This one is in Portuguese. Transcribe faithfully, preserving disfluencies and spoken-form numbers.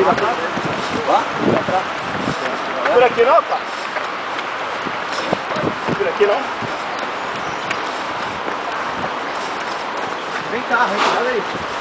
Por aqui não, cara? Por aqui não? Vem cá, vem cá, olha aí.